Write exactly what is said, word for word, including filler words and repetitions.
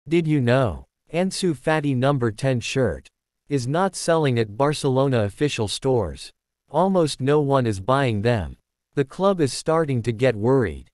Did you know? Ansu Fati number ten shirt is not selling at Barcelona official stores. Almost no one is buying them. The club is starting to get worried.